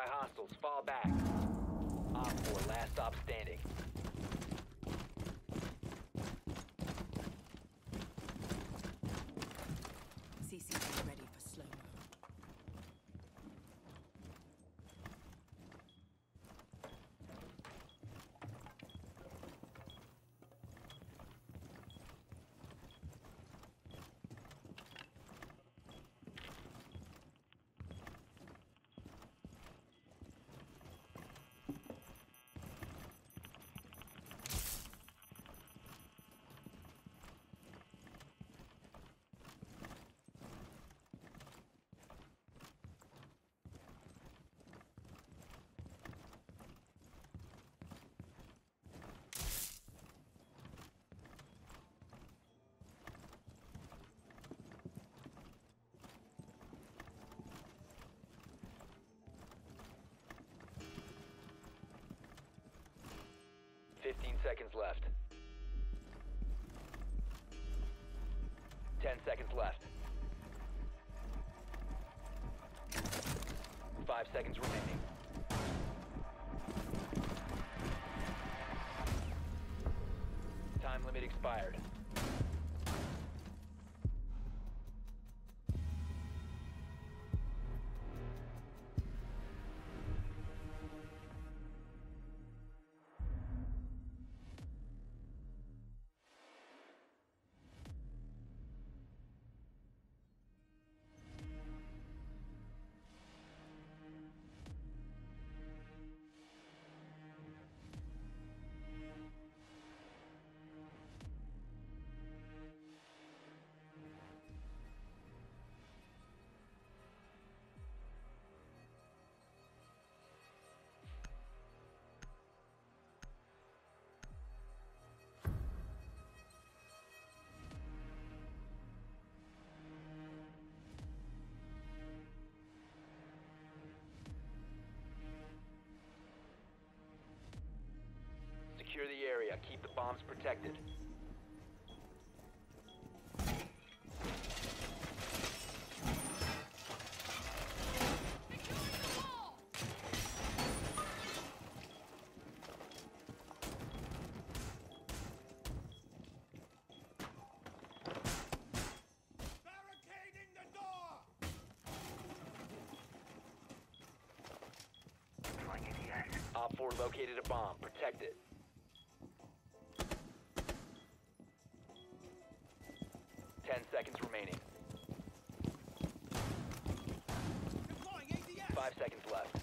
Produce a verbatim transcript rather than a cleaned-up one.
by hostiles. Fall back. Op four, last stop standing. C C T ready for slow-mo. Fifteen seconds left. Ten seconds left. Five seconds remaining. Time limit expired. Secure the area. Keep the bombs protected. Barricading the door! Op four located a bomb. Protect it. Ten seconds remaining. Deploying A D S! Five seconds left.